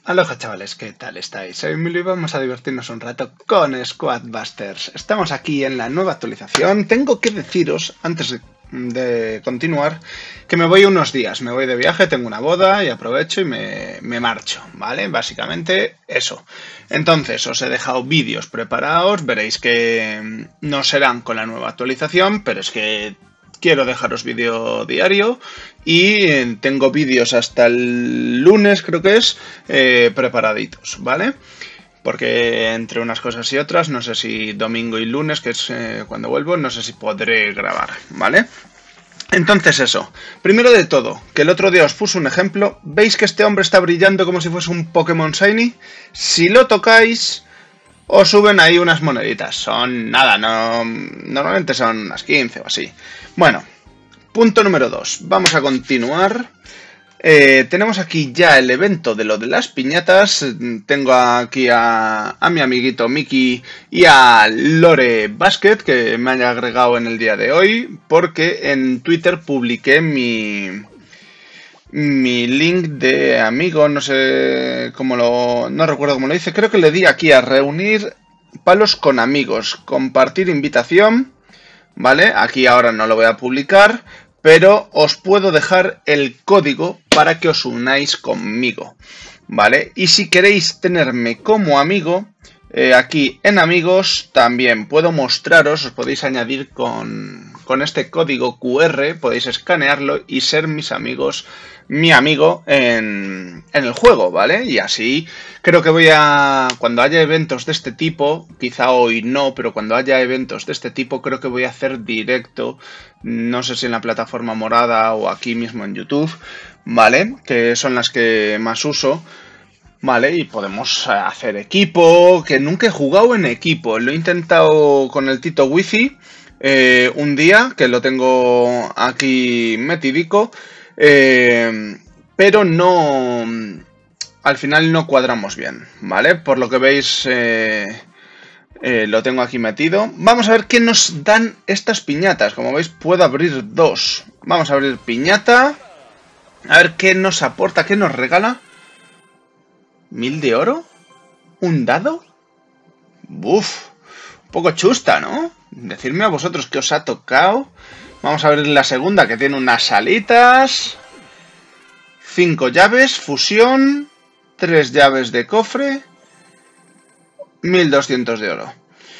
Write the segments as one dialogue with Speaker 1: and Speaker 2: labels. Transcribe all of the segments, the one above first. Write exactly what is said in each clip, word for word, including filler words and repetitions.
Speaker 1: Aloha chavales, ¿qué tal estáis? Soy Emilio y vamos a divertirnos un rato con Squadbusters. Estamos aquí en la nueva actualización. Tengo que deciros, antes de, de continuar, que me voy unos días. Me voy de viaje, tengo una boda y aprovecho y me, me marcho, ¿vale? Básicamente eso. Entonces, os he dejado vídeos preparados. Veréis que no serán con la nueva actualización, pero es que quiero dejaros vídeo diario y tengo vídeos hasta el lunes, creo que es, eh, preparaditos, ¿vale? Porque entre unas cosas y otras, no sé si domingo y lunes, que es eh, cuando vuelvo, no sé si podré grabar, ¿vale? Entonces eso, primero de todo, que el otro día os puse un ejemplo, ¿veis que este hombre está brillando como si fuese un Pokémon Shiny? Si lo tocáis, os suben ahí unas moneditas, son nada, no, normalmente son unas quince o así. Bueno, punto número dos, vamos a continuar. Eh, tenemos aquí ya el evento de lo de las piñatas. Tengo aquí a, a mi amiguito Mickey y a Lore Basket, que me han agregado en el día de hoy, porque en Twitter publiqué mi... mi link de amigo, no sé cómo lo... no recuerdo cómo lo hice, creo que le di aquí a reunir palos con amigos, compartir invitación, ¿vale? Aquí ahora no lo voy a publicar, pero os puedo dejar el código para que os unáis conmigo, ¿vale? Y si queréis tenerme como amigo, eh, aquí en amigos también puedo mostraros, os podéis añadir con, con este código Q R, podéis escanearlo y ser mis amigos, mi amigo en, en el juego, ¿vale? Y así creo que voy a, cuando haya eventos de este tipo, quizá hoy no, pero cuando haya eventos de este tipo creo que voy a hacer directo, no sé si en la plataforma morada o aquí mismo en YouTube, ¿vale? Que son las que más uso. Vale, y podemos hacer equipo, que nunca he jugado en equipo, lo he intentado con el Tito Wifi eh, un día, que lo tengo aquí metidico, eh, pero no, al final no cuadramos bien, ¿vale? Por lo que veis, eh, eh, lo tengo aquí metido. Vamos a ver qué nos dan estas piñatas, como veis puedo abrir dos, vamos a abrir piñata, a ver qué nos aporta, qué nos regala. ¿Mil de oro? ¿Un dado? Buf, un poco chusta, ¿no? Decidme a vosotros qué os ha tocado. Vamos a abrir la segunda, que tiene unas alitas. Cinco llaves, fusión. Tres llaves de cofre. Mil doscientos de oro.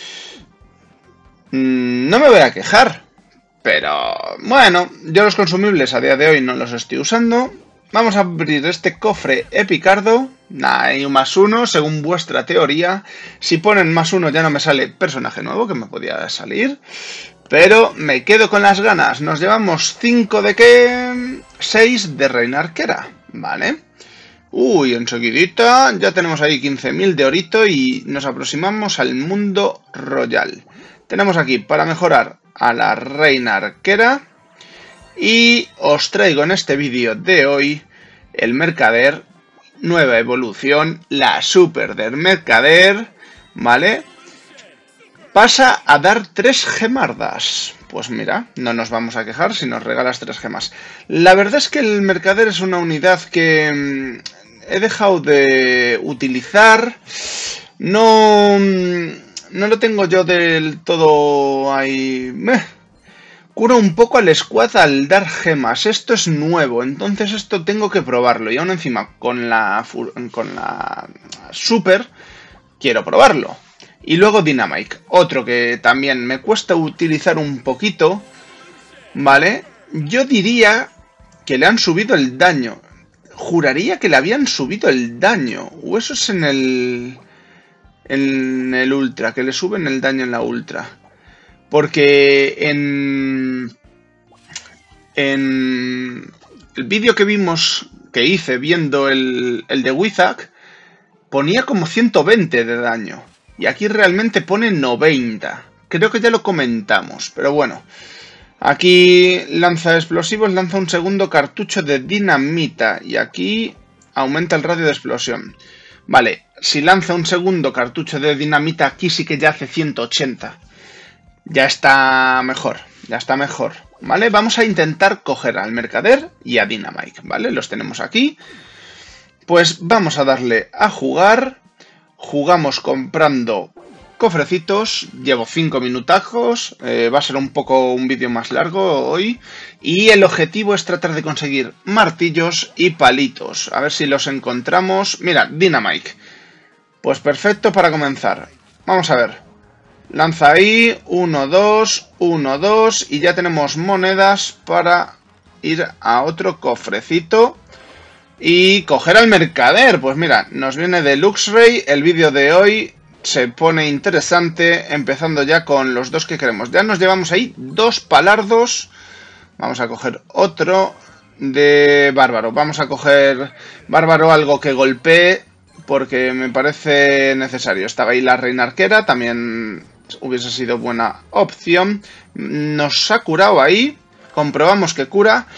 Speaker 1: Mm, no me voy a quejar. Pero, bueno, yo los consumibles a día de hoy no los estoy usando. Vamos a abrir este cofre epicardo. Nah, hay un más uno, según vuestra teoría. Si ponen más uno ya no me sale personaje nuevo, que me podía salir. Pero me quedo con las ganas. Nos llevamos cinco de qué... seis de reina arquera, ¿vale? Uy, enseguidita ya tenemos ahí quince mil de orito y nos aproximamos al mundo royal. Tenemos aquí para mejorar a la reina arquera. Y os traigo en este vídeo de hoy el mercader, nueva evolución, la super del mercader, ¿vale? Pasa a dar tres gemardas. Pues mira, no nos vamos a quejar si nos regalas tres gemas. La verdad es que el mercader es una unidad que mmm, he dejado de utilizar. No, no lo tengo yo del todo ahí... Meh. Cura un poco al squad al dar gemas. Esto es nuevo, entonces esto tengo que probarlo. Y aún encima, con la, con la super, quiero probarlo. Y luego Dynamite, otro que también me cuesta utilizar un poquito, ¿vale? Yo diría que le han subido el daño. Juraría que le habían subido el daño. O eso es en el... en el ultra, que le suben el daño en la ultra. Porque en, en el vídeo que vimos, que hice viendo el, el de Wizak, ponía como ciento veinte de daño. Y aquí realmente pone noventa. Creo que ya lo comentamos, pero bueno. Aquí lanza explosivos, lanza un segundo cartucho de dinamita. Y aquí aumenta el radio de explosión. Vale, si lanza un segundo cartucho de dinamita, aquí sí que ya hace ciento ochenta. Ya está mejor, ya está mejor, ¿vale? Vamos a intentar coger al mercader y a Dynamite, ¿vale? Los tenemos aquí. Pues vamos a darle a jugar. Jugamos comprando cofrecitos. Llevo cinco minutazos. Eh, va a ser un poco un vídeo más largo hoy. Y el objetivo es tratar de conseguir martillos y palitos. A ver si los encontramos. Mira, Dynamite. Pues perfecto para comenzar. Vamos a ver. Lanza ahí. uno, dos, uno, dos. Y ya tenemos monedas para ir a otro cofrecito. Y coger al mercader. Pues mira, nos viene de Luxray. El vídeo de hoy se pone interesante. Empezando ya con los dos que queremos. Ya nos llevamos ahí dos palardos. Vamos a coger otro de bárbaro. Vamos a coger bárbaro, algo que golpee, porque me parece necesario. Estaba ahí la reina arquera. También hubiese sido buena opción. Nos ha curado ahí. Comprobamos que cura.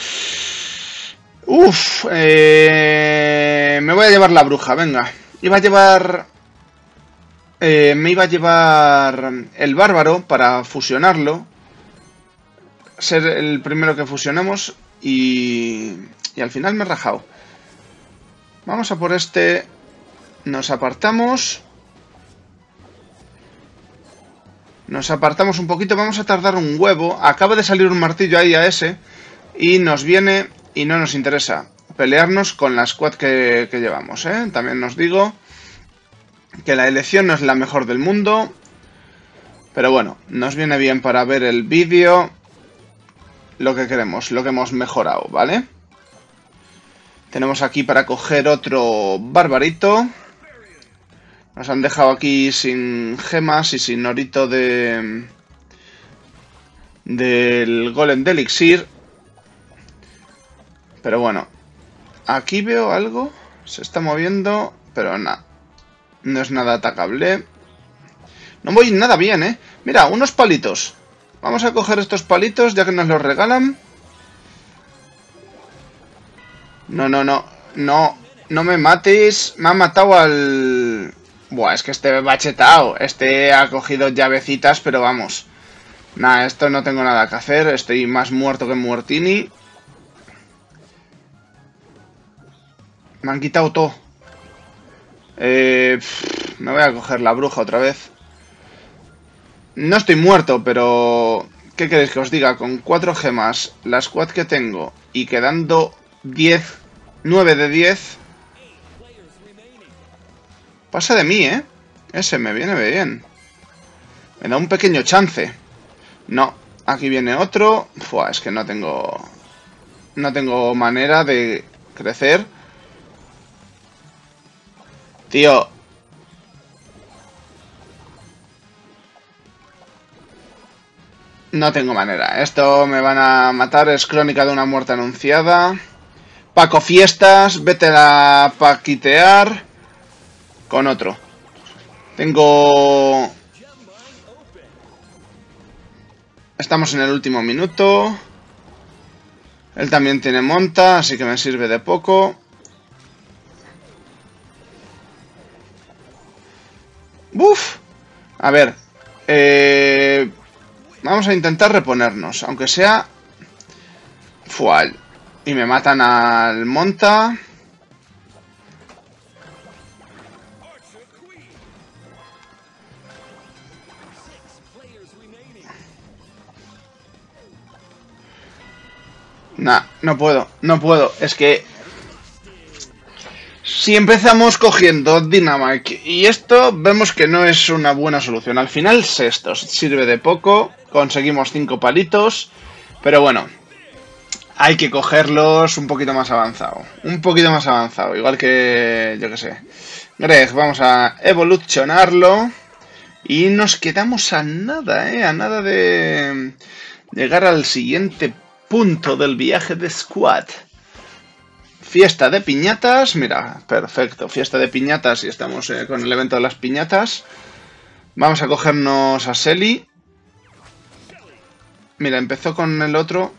Speaker 1: Uf, eh, me voy a llevar la bruja, venga. Iba a llevar... Eh, me iba a llevar el bárbaro para fusionarlo. Ser el primero que fusionemos y... Y al final me he rajado. Vamos a por este... Nos apartamos. Nos apartamos un poquito, vamos a tardar un huevo. Acaba de salir un martillo ahí a ese. Y nos viene... Y no nos interesa pelearnos con la squad que, que llevamos, ¿eh? También nos digo que la elección no es la mejor del mundo. Pero bueno, nos viene bien para ver el vídeo. Lo que queremos, lo que hemos mejorado, ¿vale? Tenemos aquí para coger otro barbarito. Nos han dejado aquí sin gemas y sin orito de... Del golem de elixir. Pero bueno, aquí veo algo, se está moviendo, pero nada, no es nada atacable. No voy nada bien, ¿eh? Mira, unos palitos. Vamos a coger estos palitos ya que nos los regalan. No, no, no, no, no me mates, me ha matado al... Buah, es que este me va chetado, este ha cogido llavecitas, pero vamos. Nada, esto no tengo nada que hacer, estoy más muerto que Muertini. Me han quitado todo. Eh, pff, me voy a coger la bruja otra vez. No estoy muerto, pero... ¿Qué queréis que os diga? Con cuatro gemas, la squad que tengo, y quedando diez, nueve de diez... Pasa de mí, ¿eh? Ese me viene bien. Me da un pequeño chance. No, aquí viene otro. Fua, es que no tengo... No tengo manera de crecer. Tío. No tengo manera. Esto me van a matar. Es crónica de una muerte anunciada. Paco Fiestas. Vete a paquitear. Con otro. Tengo... Estamos en el último minuto. Él también tiene monta, así que me sirve de poco. ¡Buf! A ver. Eh, vamos a intentar reponernos. Aunque sea... Fual. Y me matan al monta. Nah, no puedo. No puedo. Es que... Si empezamos cogiendo Dynamite y esto, vemos que no es una buena solución. Al final, sextos. Sirve de poco. Conseguimos cinco palitos. Pero bueno, hay que cogerlos un poquito más avanzado. Un poquito más avanzado. Igual que, yo que sé. Greg, vamos a evolucionarlo. Y nos quedamos a nada, ¿eh? A nada de llegar al siguiente punto del viaje de Squad. Fiesta de piñatas, mira, perfecto, fiesta de piñatas y estamos eh, con el evento de las piñatas. Vamos a cogernos a Selly. Mira, empezó con el otro.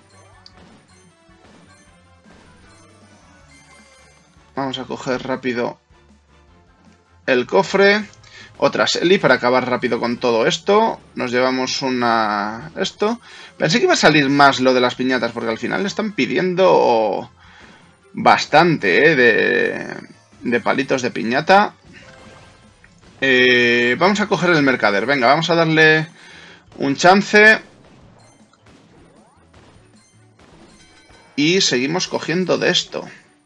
Speaker 1: Vamos a coger rápido el cofre. Otra Selly para acabar rápido con todo esto. Nos llevamos una... esto. Pensé que iba a salir más lo de las piñatas porque al final le están pidiendo... bastante, ¿eh? De, de palitos de piñata. Eh, vamos a coger el mercader. Venga, vamos a darle un chance. Y seguimos cogiendo de esto.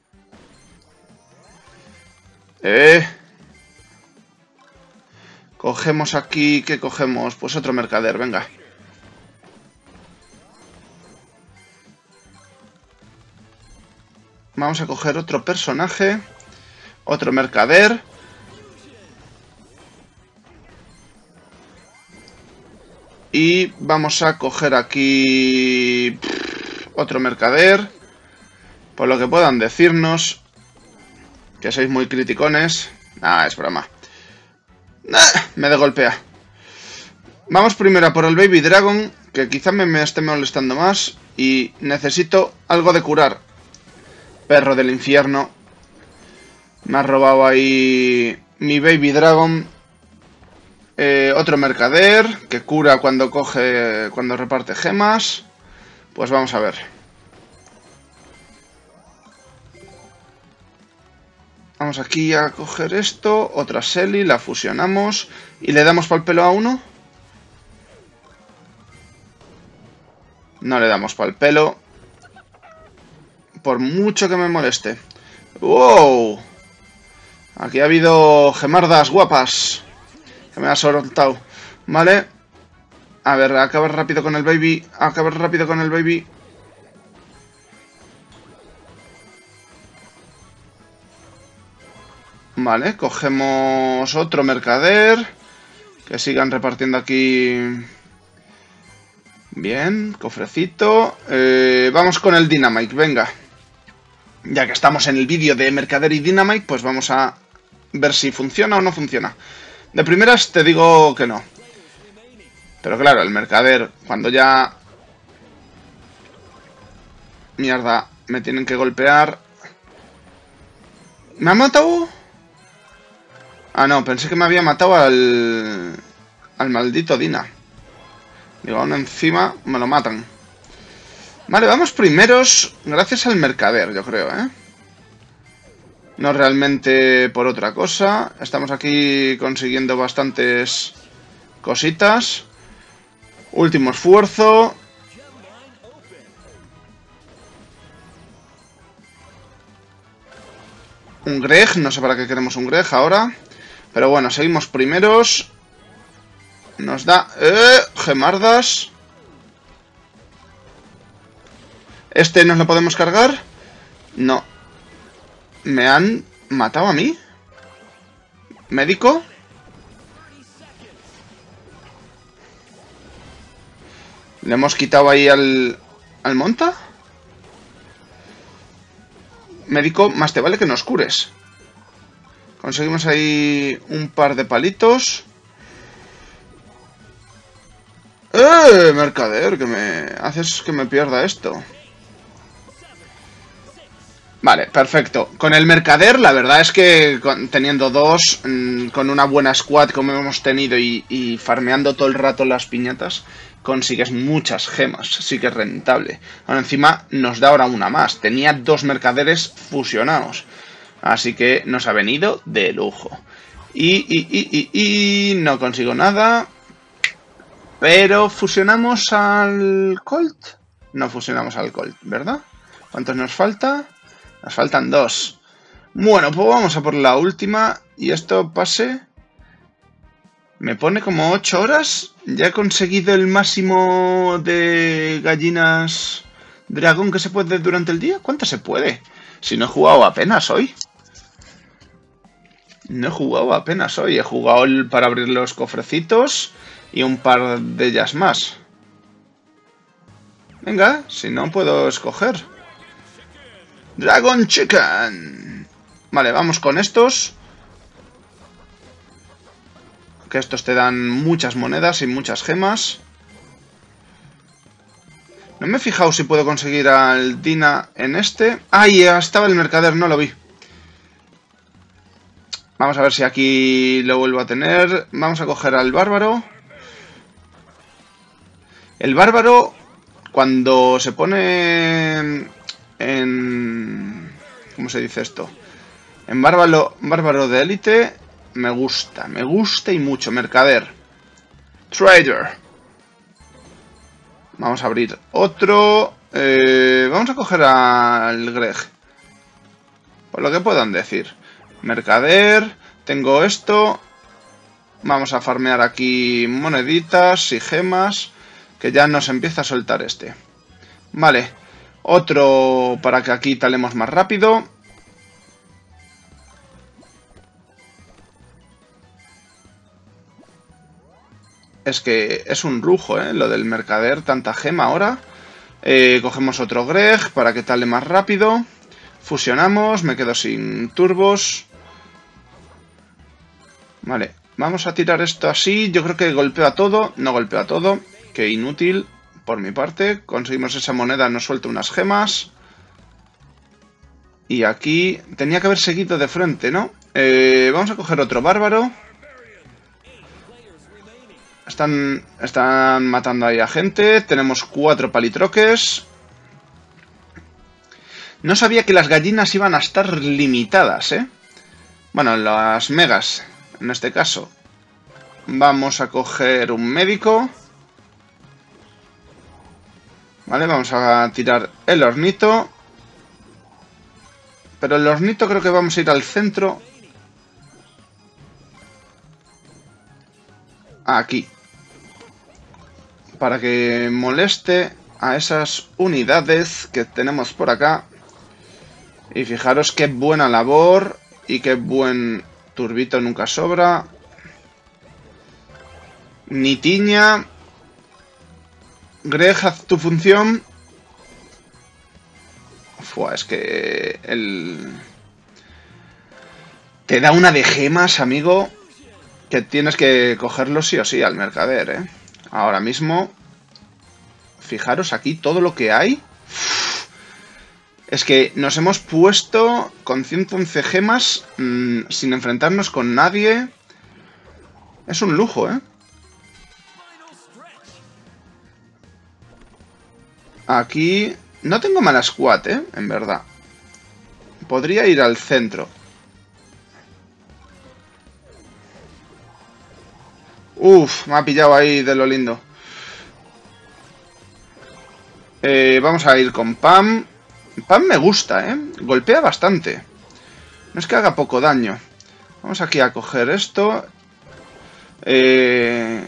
Speaker 1: Eh. Cogemos aquí... ¿Qué cogemos? Pues otro mercader, venga. Vamos a coger otro personaje. Otro mercader. Y vamos a coger aquí... otro mercader. Por lo que puedan decirnos. Que sois muy criticones. Ah, es broma. Ah, me de golpea. Vamos primero a por el Baby Dragon. Que quizá me, me esté molestando más. Y necesito algo de curar. Perro del infierno. Me ha robado ahí mi Baby Dragon. Eh, otro mercader que cura cuando coge, cuando reparte gemas. Pues vamos a ver. Vamos aquí a coger esto. Otra Selly, la fusionamos. Y le damos pa'l pelo a uno. No le damos pa'l pelo. Por mucho que me moleste. ¡Wow! Aquí ha habido gemardas guapas. Que me ha soltado. Vale. A ver, acabar rápido con el baby. Acabar rápido con el baby. Vale, cogemos otro mercader. Que sigan repartiendo aquí. Bien, cofrecito. Eh, vamos con el Dynamite, venga. Ya que estamos en el vídeo de mercader y Dynamite, pues vamos a ver si funciona o no funciona. De primeras te digo que no. Pero claro, el mercader, cuando ya... Mierda, me tienen que golpear. ¿Me ha matado? Ah, no, pensé que me había matado al... Al maldito Dina. Digo, aún encima me lo matan. Vale, vamos primeros gracias al mercader, yo creo, ¿eh? No realmente por otra cosa. Estamos aquí consiguiendo bastantes cositas. Último esfuerzo. Un Greg, no sé para qué queremos un Greg ahora. Pero bueno, seguimos primeros. Nos da... ¡Eh! Gemardas. ¿Este nos lo podemos cargar? No. ¿Me han matado a mí? ¿Médico? ¿Le hemos quitado ahí al... al monta? Médico, más te vale que nos cures. Conseguimos ahí un par de palitos. ¡Eh! Mercader, que me haces que me pierda esto. Vale, perfecto. Con el mercader, la verdad es que con, teniendo dos, mmm, con una buena squad como hemos tenido y, y farmeando todo el rato las piñatas, consigues muchas gemas. Sí que es rentable. Ahora encima nos da ahora una más. Tenía dos mercaderes fusionados. Así que nos ha venido de lujo. Y, y, y, y, y no consigo nada. Pero fusionamos al Colt. No fusionamos al Colt, ¿verdad? ¿Cuántos nos falta? Nos faltan dos. Bueno, pues vamos a por la última. Y esto pase... Me pone como ocho horas. Ya he conseguido el máximo de gallinas dragón que se puede durante el día. ¿Cuánto se puede? Si no he jugado apenas hoy. No he jugado apenas hoy. He jugado el para abrir los cofrecitos y un par de ellas más. Venga, si no puedo escoger. Dragon Chicken. Vale, vamos con estos. Que estos te dan muchas monedas y muchas gemas. No me he fijado si puedo conseguir al Dina en este. ¡Ay! Estaba el mercader, no lo vi. Vamos a ver si aquí lo vuelvo a tener. Vamos a coger al bárbaro. El bárbaro, cuando se pone en... ¿Cómo se dice esto? En bárbaro, bárbaro de élite me gusta, me gusta y mucho. Mercader. Trader. Vamos a abrir otro. Eh, vamos a coger al Greg. Por lo que puedan decir. Mercader. Tengo esto. Vamos a farmear aquí moneditas y gemas. Que ya nos empieza a soltar este. Vale. Otro para que aquí talemos más rápido. Es que es un lujo, ¿eh? Lo del mercader, tanta gema ahora. Eh, cogemos otro Greg para que tale más rápido. Fusionamos, me quedo sin turbos. Vale, vamos a tirar esto así. Yo creo que golpeo a todo. No golpeo a todo. Que inútil por mi parte. Conseguimos esa moneda, nos suelta unas gemas. Y aquí tenía que haber seguido de frente, ¿no? Eh, vamos a coger otro bárbaro. Están, están matando ahí a gente. Tenemos cuatro palitroques. No sabía que las gallinas iban a estar limitadas, ¿eh? Bueno, las megas, en este caso. Vamos a coger un médico. Vale, vamos a tirar el hornito. Pero el hornito creo que vamos a ir al centro. Aquí. Para que moleste a esas unidades que tenemos por acá. Y fijaros qué buena labor. Y qué buen turbito nunca sobra. Ni tiña. Greg, haz tu función. Fua, es que el... Te da una de gemas, amigo. Que tienes que cogerlo sí o sí al mercader, ¿eh? Ahora mismo, fijaros aquí todo lo que hay. Es que nos hemos puesto con ciento once gemas mmm, sin enfrentarnos con nadie. Es un lujo, ¿eh? Aquí no tengo mala squad, ¿eh? En verdad. Podría ir al centro. Uf, me ha pillado ahí de lo lindo. Eh, vamos a ir con Pam. Pam me gusta, ¿eh? Golpea bastante. No es que haga poco daño. Vamos aquí a coger esto. Eh...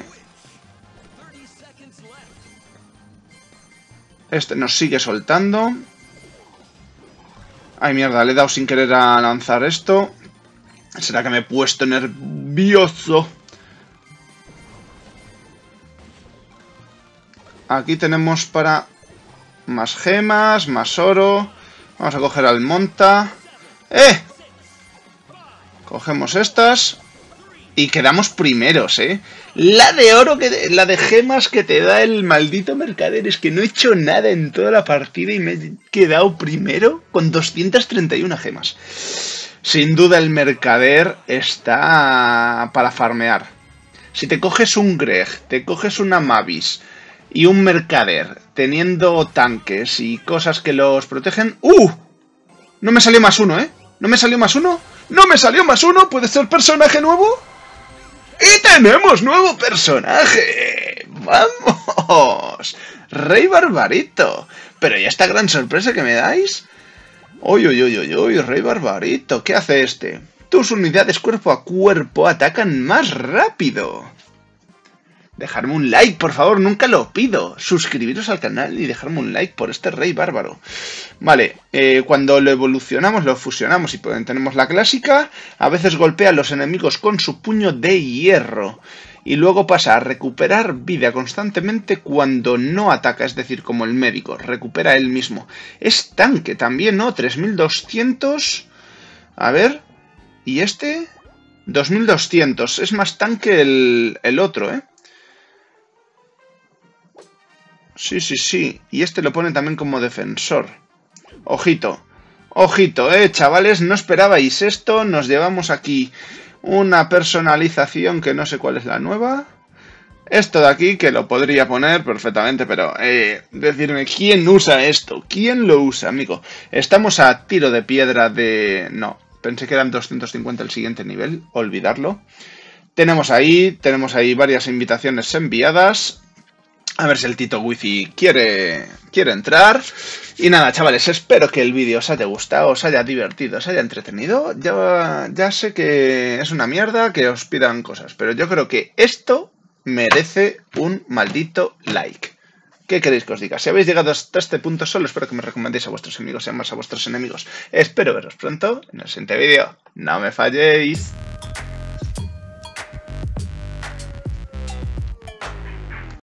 Speaker 1: Este nos sigue soltando. Ay, mierda, le he dado sin querer a lanzar esto. ¿Será que me he puesto nervioso? Aquí tenemos para más gemas, más oro. Vamos a coger al monta. ¡Eh! Cogemos estas. Y quedamos primeros, ¿eh? La de oro, que la de gemas que te da el maldito mercader. Es que no he hecho nada en toda la partida y me he quedado primero con doscientas treinta y una gemas. Sin duda el mercader está para farmear. Si te coges un Greg, te coges una Mavis y un mercader teniendo tanques y cosas que los protegen... ¡Uh! No me salió más uno, ¿eh? ¿No me salió más uno? ¡No me salió más uno! ¿Puede ser personaje nuevo? ¡Y tenemos nuevo personaje! ¡Vamos! Rey Barbarito. Pero ¿y esta gran sorpresa que me dais? ¡Uy, uy, uy, uy, uy! Rey Barbarito. ¿Qué hace este? Tus unidades cuerpo a cuerpo atacan más rápido. Dejarme un like, por favor, nunca lo pido. Suscribiros al canal y dejarme un like por este rey bárbaro. Vale, eh, cuando lo evolucionamos, lo fusionamos y tenemos la clásica. A veces golpea a los enemigos con su puño de hierro. Y luego pasa a recuperar vida constantemente cuando no ataca, es decir, como el médico. Recupera él mismo. Es tanque también, ¿no? tres mil doscientos. A ver. ¿Y este? dos mil doscientos. Es más tanque el, el otro, ¿eh? Sí, sí, sí. Y este lo pone también como defensor. Ojito. Ojito, eh, chavales. No esperabais esto. Nos llevamos aquí una personalización que no sé cuál es la nueva. Esto de aquí que lo podría poner perfectamente, pero... Eh, decirme, ¿quién usa esto? ¿Quién lo usa, amigo? Estamos a tiro de piedra de... No. Pensé que eran doscientos cincuenta el siguiente nivel, olvidarlo. Tenemos ahí, tenemos ahí varias invitaciones enviadas. A ver si el Tito Wifi quiere, quiere entrar. Y nada, chavales, espero que el vídeo os haya gustado, os haya divertido, os haya entretenido. Ya, ya sé que es una mierda que os pidan cosas, pero yo creo que esto merece un maldito like. ¿Qué queréis que os diga? Si habéis llegado hasta este punto, solo espero que me recomendéis a vuestros amigos y más a vuestros enemigos. Espero veros pronto en el siguiente vídeo. ¡No me falléis!